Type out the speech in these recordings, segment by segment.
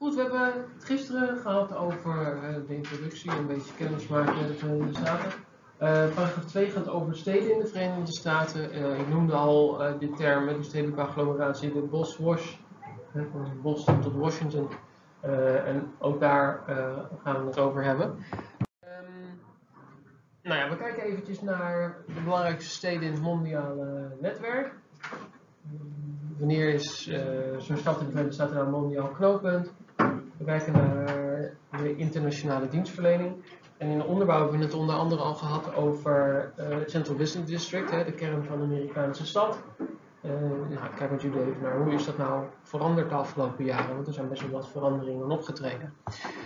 Goed, we hebben het gisteren gehad over de introductie en een beetje kennismaken met de Verenigde Staten. Paragraaf 2 gaat over steden in de Verenigde Staten. Ik noemde al de termen, de stedelijke agglomeratie, de Bos-Wash, van Boston tot Washington. En ook daar gaan we het over hebben. Nou ja, we kijken eventjes naar de belangrijkste steden in het mondiale netwerk. Wanneer is zo'n stad in de Verenigde Staten nou een mondiaal knooppunt? We kijken naar de internationale dienstverlening. En in de onderbouw hebben we het onder andere al gehad over het Central Business District, de kern van de Amerikaanse stad. Ik kijk met jullie even naar hoe is dat nou veranderd de afgelopen jaren, want er zijn best wel wat veranderingen opgetreden.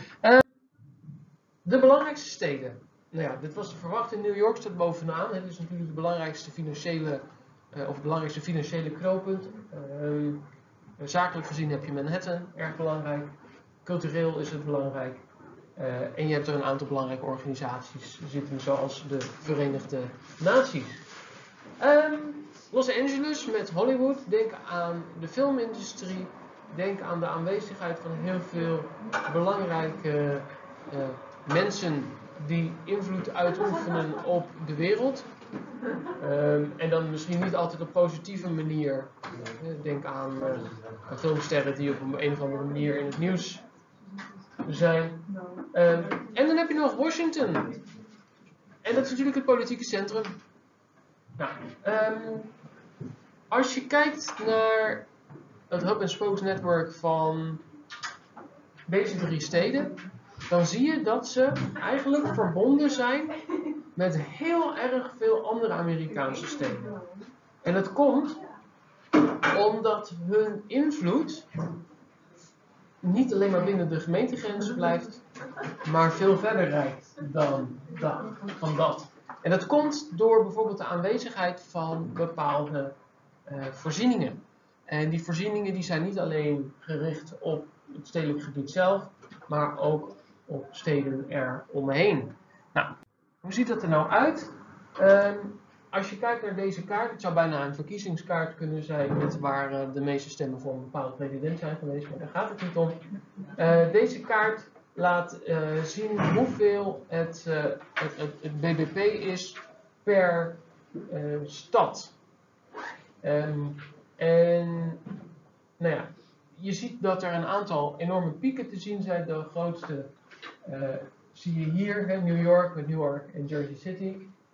De belangrijkste steden. Nou ja, dit was te verwachten. New York staat bovenaan. Het is natuurlijk de belangrijkste financiële knooppunt. Zakelijk gezien heb je Manhattan, erg belangrijk. Cultureel is het belangrijk. En je hebt er een aantal belangrijke organisaties zitten, zoals de Verenigde Naties. Los Angeles met Hollywood. Denk aan de filmindustrie. Denk aan de aanwezigheid van heel veel belangrijke mensen die invloed uitoefenen op de wereld. En dan misschien niet altijd op positieve manier. Denk aan filmsterren die op een of andere manier in het nieuws zijn. En dan heb je nog Washington. En dat is natuurlijk het politieke centrum. Nou, als je kijkt naar het Hub and Spokes netwerk van deze drie steden, dan zie je dat ze eigenlijk verbonden zijn met heel erg veel andere Amerikaanse steden. En dat komt omdat hun invloed niet alleen maar binnen de gemeentegrenzen blijft, maar veel verder reikt dan dat. En dat komt door bijvoorbeeld de aanwezigheid van bepaalde voorzieningen. En die voorzieningen die zijn niet alleen gericht op het stedelijk gebied zelf, maar ook op steden eromheen. Nou, hoe ziet dat er nou uit? Als je kijkt naar deze kaart, het zou bijna een verkiezingskaart kunnen zijn met waar de meeste stemmen voor een bepaalde president zijn geweest, maar daar gaat het niet om. Deze kaart laat zien hoeveel het BBP is per stad. En nou ja, je ziet dat er een aantal enorme pieken te zien zijn. De grootste zie je hier, New York met Newark en Jersey City.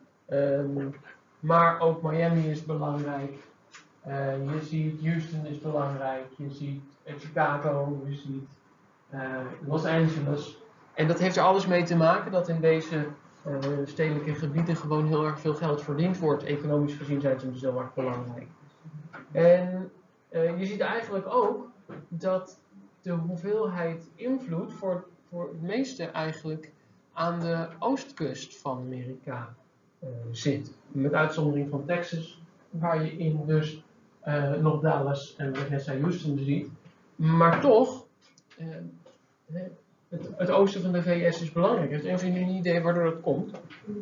Maar ook Miami is belangrijk. Je ziet Houston is belangrijk. Je ziet Chicago, je ziet Los Angeles. En dat heeft er alles mee te maken dat in deze stedelijke gebieden gewoon heel erg veel geld verdiend wordt. Economisch gezien zijn ze dus heel erg belangrijk. En je ziet eigenlijk ook dat de hoeveelheid invloed voor het meeste eigenlijk aan de oostkust van Amerika zit. Met uitzondering van Texas, waar je in dus nog Dallas en Houston ziet. Maar toch, het oosten van de VS is belangrijk. Heeft een van jullie een idee waardoor dat komt?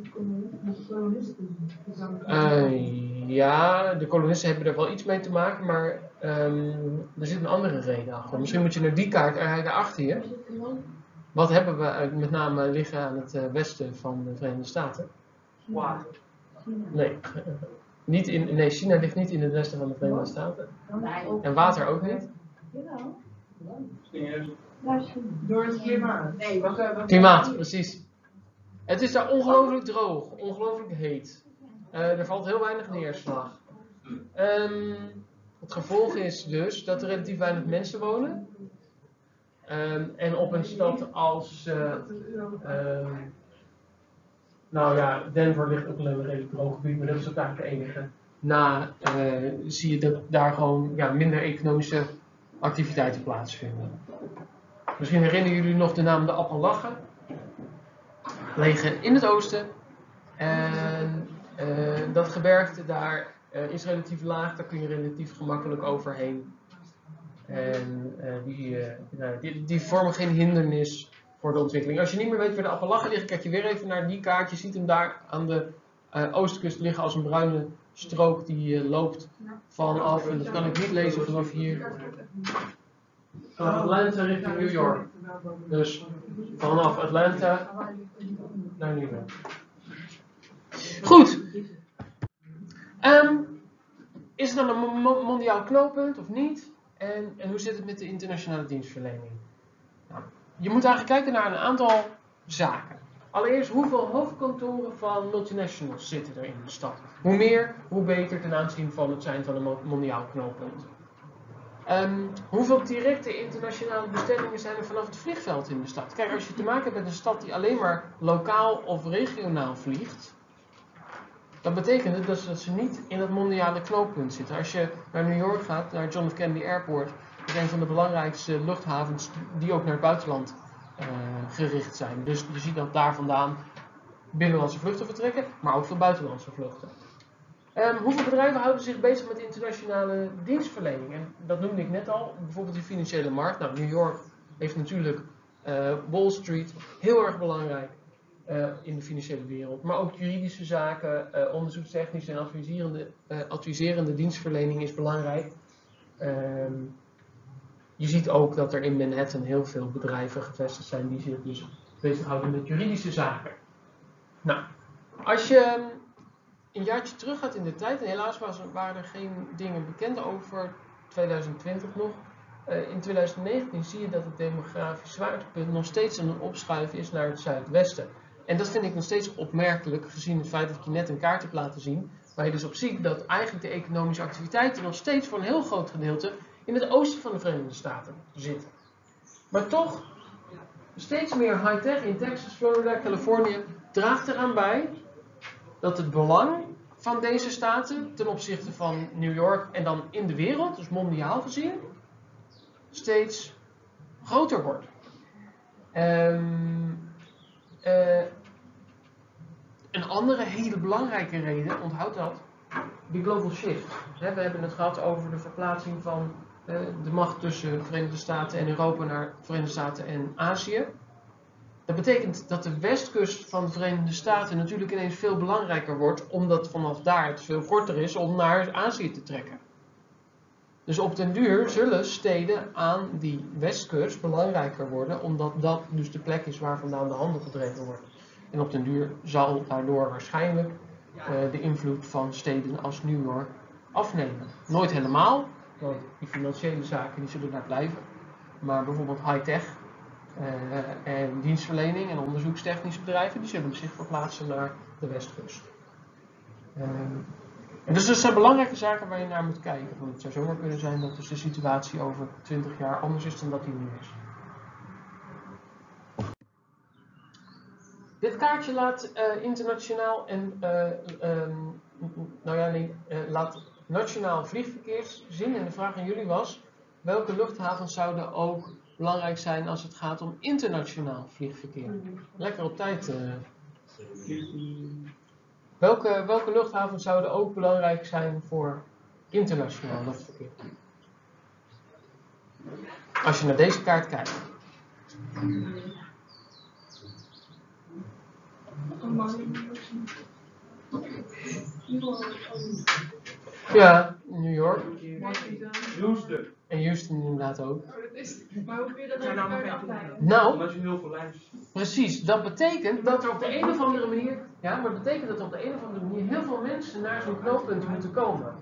Ja, de kolonisten hebben er wel iets mee te maken, maar er zit een andere reden achter. Misschien moet je naar die kaart achter je. Wat hebben we met name liggen aan het westen van de Verenigde Staten? Water. Nee, China ligt niet in het westen van de Verenigde Staten. En water ook niet. Door het klimaat. Nee, Klimaat, precies. Het is daar ongelooflijk droog, ongelooflijk heet. Er valt heel weinig neerslag. Het gevolg is dus dat er relatief weinig mensen wonen. En op een stad als Denver ligt ook alleen een redelijk droog gebied, maar dat is ook eigenlijk de enige. Zie je dat daar gewoon minder economische activiteiten plaatsvinden. Misschien herinneren jullie nog de naam de Appalachen. Liggen in het oosten. En dat gebergte daar is relatief laag, daar kun je relatief gemakkelijk overheen. En die vormen geen hindernis voor de ontwikkeling. Als je niet meer weet waar de Appalachen liggen, kijk je weer even naar die kaart. Je ziet hem daar aan de oostkust liggen als een bruine strook die loopt vanaf, en dat kan ik niet lezen vanaf hier. Vanaf Atlanta richting New York. Dus vanaf Atlanta naar New York. Goed. Is er dan een mondiaal knooppunt of niet? En hoe zit het met de internationale dienstverlening? Nou, je moet eigenlijk kijken naar een aantal zaken. Allereerst, hoeveel hoofdkantoren van multinationals zitten er in de stad? Hoe meer, hoe beter ten aanzien van het zijn van een mondiaal knooppunt. Hoeveel directe internationale bestemmingen zijn er vanaf het vliegveld in de stad? Kijk, als je te maken hebt met een stad die alleen maar lokaal of regionaal vliegt, dan betekent het dat ze niet in het mondiale knooppunt zitten. Als je naar New York gaat, naar John F. Kennedy Airport, dat is een van de belangrijkste luchthavens die ook naar het buitenland gericht zijn. Dus je ziet dat daar vandaan binnenlandse vluchten vertrekken, maar ook veel buitenlandse vluchten. Hoeveel bedrijven houden zich bezig met internationale dienstverlening? En dat noemde ik net al, bijvoorbeeld de financiële markt. Nou, New York heeft natuurlijk Wall Street, heel erg belangrijk in de financiële wereld. Maar ook juridische zaken, onderzoekstechnische en adviserende dienstverlening is belangrijk. Je ziet ook dat er in Manhattan heel veel bedrijven gevestigd zijn die zich dus bezighouden met juridische zaken. Nou, als je een jaartje terug gaat in de tijd, en helaas waren er geen dingen bekend over 2020 nog. In 2019 zie je dat het demografisch zwaartepunt nog steeds aan het opschuiven is naar het zuidwesten. En dat vind ik nog steeds opmerkelijk, gezien het feit dat ik je net een kaart heb laten zien, waar je dus op ziet dat eigenlijk de economische activiteiten nog steeds voor een heel groot gedeelte in het oosten van de Verenigde Staten zitten. Maar toch, steeds meer high-tech in Texas, Florida, Californië draagt eraan bij dat het belang van deze staten ten opzichte van New York en dan in de wereld, dus mondiaal gezien, steeds groter wordt. Een andere hele belangrijke reden, onthoud dat, de global shift. We hebben het gehad over de verplaatsing van de macht tussen de Verenigde Staten en Europa naar de Verenigde Staten en Azië. Dat betekent dat de westkust van de Verenigde Staten natuurlijk ineens veel belangrijker wordt, omdat vanaf daar het veel korter is om naar Azië te trekken. Dus op den duur zullen steden aan die westkust belangrijker worden, omdat dat dus de plek is waar vandaan de handel gedreven wordt. En op den duur zal daardoor waarschijnlijk de invloed van steden als New York afnemen. Nooit helemaal, want die financiële zaken die zullen daar blijven. Maar bijvoorbeeld high-tech en dienstverlening en onderzoekstechnische bedrijven, die zullen zich verplaatsen naar de westkust. En dus dat zijn belangrijke zaken waar je naar moet kijken. Want het zou zomaar kunnen zijn dat dus de situatie over 20 jaar anders is dan dat die nu is. Dit kaartje laat internationaal en laat nationaal vliegverkeer zien. En de vraag aan jullie was, welke luchthavens zouden ook belangrijk zijn als het gaat om internationaal vliegverkeer? Lekker op tijd. Welke luchthavens zouden ook belangrijk zijn voor internationaal luchtverkeer? Als je naar deze kaart kijkt. Ja, New York. Houston. En Houston inderdaad ook. Maar hoe kun je dat dan afleiden? Nou, Omdat je heel veel lijntjes. precies. Dat betekent dat er op de een of andere manier, heel veel mensen naar zo'n knooppunt moeten komen.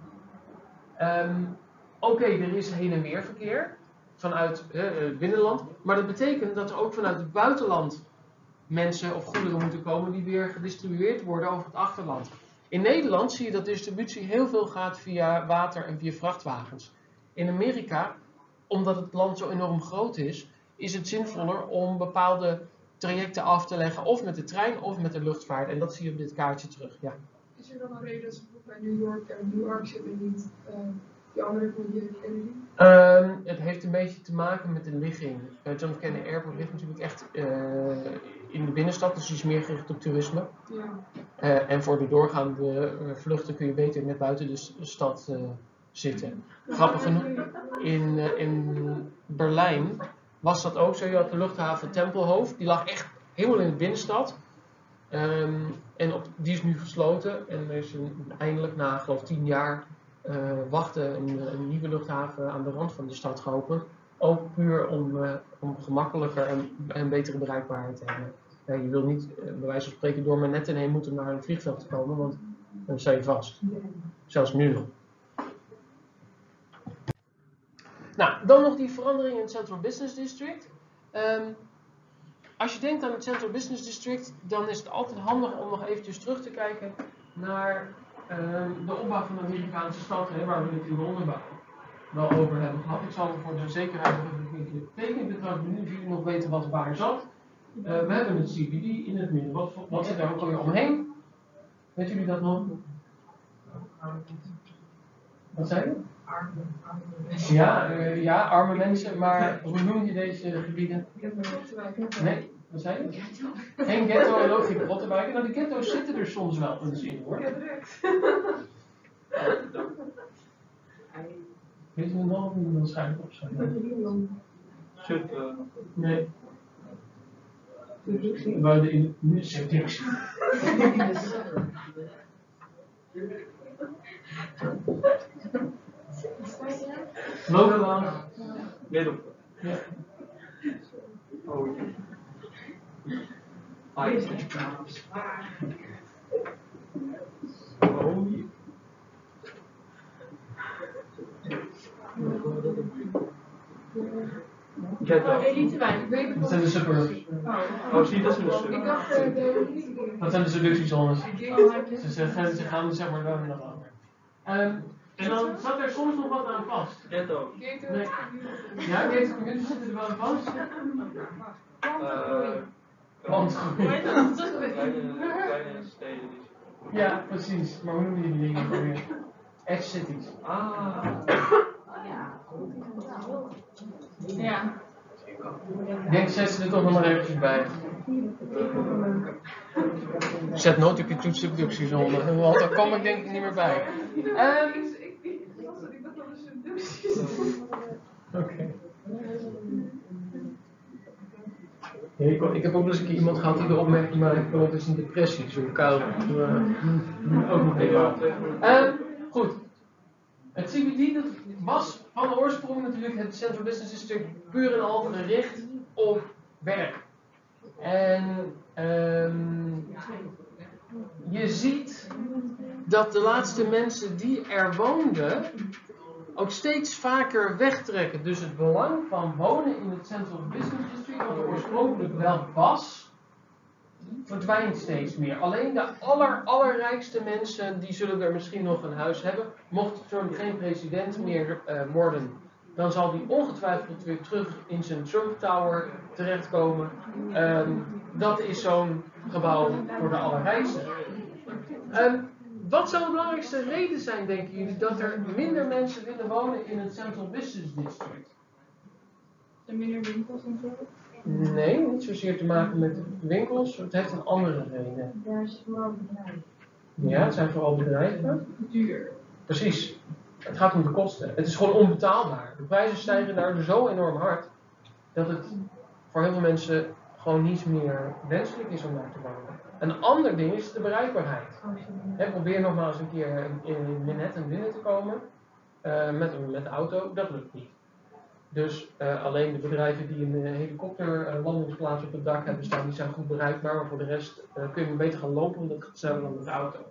Oké, er is heen en weer verkeer vanuit het binnenland, maar dat betekent dat er ook vanuit het buitenland mensen of goederen moeten komen die weer gedistribueerd worden over het achterland. In Nederland zie je dat distributie heel veel gaat via water en via vrachtwagens. In Amerika, omdat het land zo enorm groot is het zinvoller om bepaalde trajecten af te leggen, of met de trein of met de luchtvaart. En dat zie je op dit kaartje terug. Ja. Is er dan een reden dat ze bij New York en New York zitten en niet die andere Kennedy? Het heeft een beetje te maken met de ligging. John F. Kennedy Airport ligt natuurlijk echt in de binnenstad, dus die is meer gericht op toerisme. Ja. En voor de doorgaande vluchten kun je beter net buiten de stad zitten. Grappig genoeg, in Berlijn was dat ook zo. Je had de luchthaven Tempelhof, die lag echt helemaal in de binnenstad. Die is nu gesloten en er is eindelijk na, geloof 10 jaar wachten een nieuwe luchthaven aan de rand van de stad geopend. ook puur om gemakkelijker en betere bereikbaarheid te hebben. Je wilt niet, bij wijze van spreken, door Manhattan heen moeten naar een vliegveld te komen, want dan sta je vast. Zelfs nu nog. Nou, dan nog die verandering in het Central Business District. Als je denkt aan het Central Business District, dan is het altijd handig om nog eventjes terug te kijken naar de opbouw van de Amerikaanse stad, waar we het in de onderbouw wel over hebben gehad. Ik zal er voor de zekerheid nog even een keer tekenen, trouwens nu jullie nog weten wat waar zat. We hebben het CBD in het midden. Wat zit daar ook alweer omheen? Weet jullie dat nog? Wat zei je? Ja, arme mensen, maar hoe noem je deze gebieden? Nee, wat zei je? Geen ghetto en ook geen rottenwijken. Nou, die ghetto's zitten er soms wel eens in hoor. Weet je nog hoe dan schijnt op zijn? Nee. Buiten in de seductie. Looplaan. Middel. Ja. Oh. Elitewijk, ik weet het Dat nog. zijn de suburbs. Oh, zie je, dat is een Ik stuk. dacht de Dat zijn de seductiezones. Ze Ze gaan zeg maar wel nog over. En dan zat er soms nog wat aan vast. Ghetto. Nee. Ja, deze communities zitten er wel aan vast. Plantgroei. Kleine steden. Ja, precies. Maar hoe noem je die dingen ook weer? Edge cities. Ja. Ik denk, zet ze er toch nog maar eventjes bij. Zet nooit op je toets subductiezone, want daar kom ik denk ik niet meer bij. Oké. Ik heb ook eens een keer iemand gehad die de opmerking maakte, want het is een depressie, zo'n kou. Ook nog even. Goed. Het CBD dat was van de oorsprong natuurlijk het Central Business District puur en al gericht op werk. En je ziet dat de laatste mensen die er woonden ook steeds vaker wegtrekken. Dus het belang van wonen in het Central Business District, wat er oorspronkelijk wel was, verdwijnt steeds meer. Alleen de allerrijkste mensen die zullen er misschien nog een huis hebben. Mocht Trump geen president meer worden, dan zal hij ongetwijfeld weer terug in zijn Trump Tower terechtkomen. Dat is zo'n gebouw voor de allerrijkste. Wat zou de belangrijkste reden zijn, denken jullie, dat er minder mensen willen wonen in het Central Business District? En minder winkels en zo? Nee, niet zozeer te maken met winkels. Het heeft een andere reden. Daar is vooral bedrijven. Ja, het zijn vooral bedrijven. Duur. Precies. Het gaat om de kosten. Het is gewoon onbetaalbaar. De prijzen stijgen daar zo enorm hard dat het voor heel veel mensen gewoon niet meer wenselijk is om daar te wonen. Een ander ding is de bereikbaarheid. Probeer nog maar eens een keer in Manhattan binnen te komen met de auto. Dat lukt niet. Dus alleen de bedrijven die een helikopterlandingsplaats op het dak hebben staan, die zijn goed bereikbaar. Maar voor de rest kun je beter gaan lopen, want dat gaat sneller dan met de auto.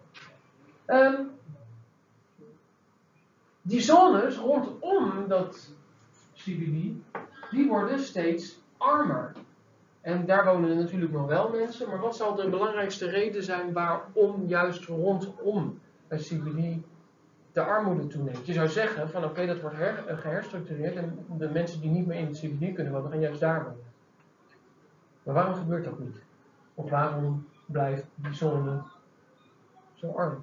Die zones rondom dat CBD, die worden steeds armer. En daar wonen natuurlijk nog wel mensen, maar wat zal de belangrijkste reden zijn waarom juist rondom het CBD de armoede toeneemt? Je zou zeggen van oké, dat wordt geherstructureerd en de mensen die niet meer in het CBD kunnen wonen, gaan juist daar wonen. Maar waarom gebeurt dat niet? Of waarom blijft die zone zo arm?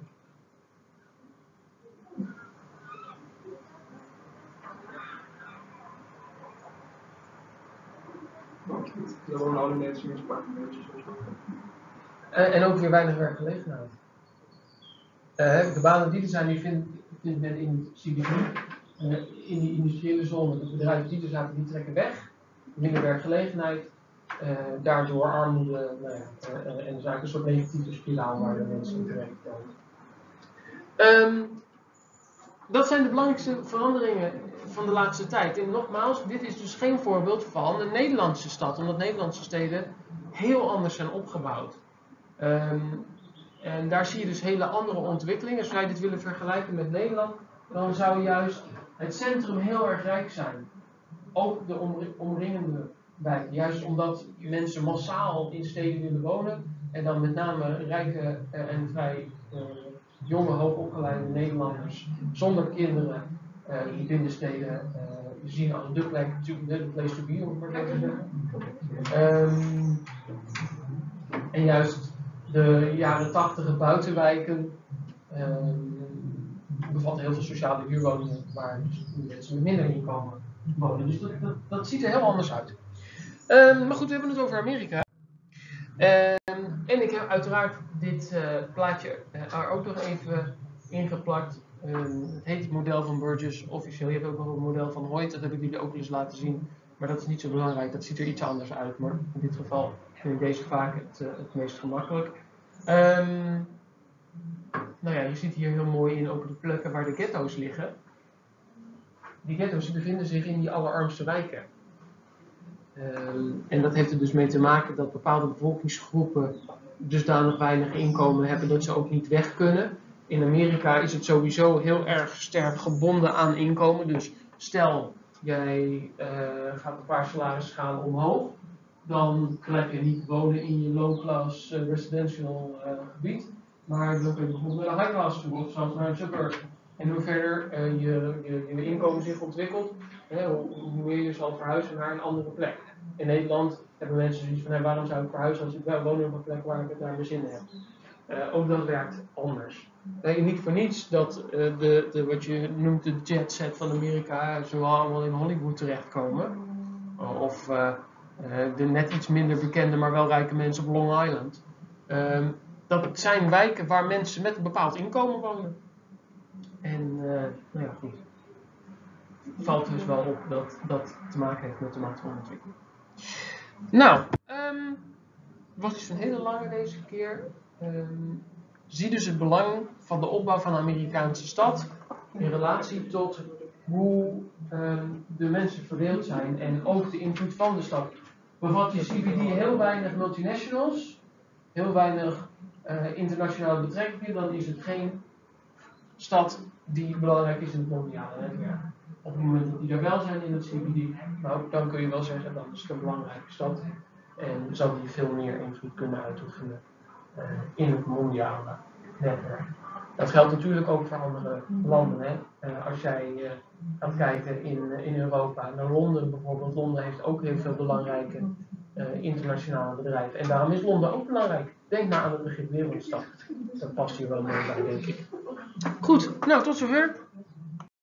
Er wonen oude mensen in Sparkenbeurtjes. En ook weer weinig werkgelegenheid. De banen die er zijn, die vindt men in het CBD, in die industriële zone. De bedrijven die er zaten, die trekken weg. Minder werkgelegenheid. Daardoor armoede. En er is eigenlijk een soort negatieve spiraal waar de mensen in terechtkomen. dat zijn de belangrijkste veranderingen van de laatste tijd. En nogmaals, dit is dus geen voorbeeld van een Nederlandse stad, omdat Nederlandse steden heel anders zijn opgebouwd. En daar zie je dus hele andere ontwikkelingen. Als wij dit willen vergelijken met Nederland, dan zou juist het centrum heel erg rijk zijn. Ook de omringende wijken. Juist omdat mensen massaal in steden willen wonen. En dan met name rijke en vrij jonge, hoogopgeleide Nederlanders zonder kinderen die binnensteden zien als de plek, natuurlijk de place to be, om het maar zo te zeggen. En juist de jaren 80 buitenwijken bevatten heel veel sociale huurwoningen waar dus mensen met minder inkomen wonen. Dus dat ziet er heel anders uit. Maar goed, we hebben het over Amerika. En ik heb uiteraard dit plaatje er ook nog even ingeplakt. Het heet het model van Burgess officieel. Je hebt ook nog een model van Hoyt, dat heb ik jullie ook eens laten zien. Maar dat is niet zo belangrijk, dat ziet er iets anders uit. Maar in dit geval vind ik deze vaak het meest gemakkelijk. Nou ja, je ziet hier heel mooi in ook de plekken waar de ghetto's liggen. Die ghetto's bevinden zich in die allerarmste wijken. En dat heeft er dus mee te maken dat bepaalde bevolkingsgroepen dusdanig weinig inkomen hebben dat ze ook niet weg kunnen. In Amerika is het sowieso heel erg sterk gebonden aan inkomen. Dus stel, jij gaat een paar salarisschalen omhoog, dan blijf je niet wonen in je low-class residential gebied. Maar dan kun je bijvoorbeeld naar een high-class toe of zelfs naar een suburb. En hoe verder je inkomen zich ontwikkelt, hoe meer je zal verhuizen naar een andere plek. In Nederland hebben mensen zoiets van, waarom zou ik verhuizen als ik wel woon op een plek waar ik het naar mijn zin heb. Ook dat werkt anders. Niet voor niets dat wat je noemt de jet set van Amerika zo allemaal in Hollywood terechtkomen. Of de net iets minder bekende, maar wel rijke mensen op Long Island. Dat zijn wijken waar mensen met een bepaald inkomen wonen. En nou ja, goed. Het valt dus wel op dat dat te maken heeft met de maatschappelijke ontwikkeling. Nou, was dus een hele lange deze keer. Zie dus het belang van de opbouw van een Amerikaanse stad in relatie tot hoe de mensen verdeeld zijn en ook de invloed van de stad. Bevat die CBD heel weinig multinationals, heel weinig internationale betrekkingen, dan is het geen stad die belangrijk is in het mondiale netwerk. Op het moment dat die er wel zijn in het CBD, nou, dan kun je wel zeggen dat is het een belangrijke stad en zou die veel meer invloed kunnen uitoefenen in het mondiale netwerk. Dat geldt natuurlijk ook voor andere landen. Hè. Als jij gaat kijken in Europa, naar Londen bijvoorbeeld. Londen heeft ook heel veel belangrijke internationale bedrijven. En daarom is Londen ook belangrijk. Denk maar aan het begrip wereldstad. Dat past hier wel mooi bij, denk ik. Goed, nou tot zover.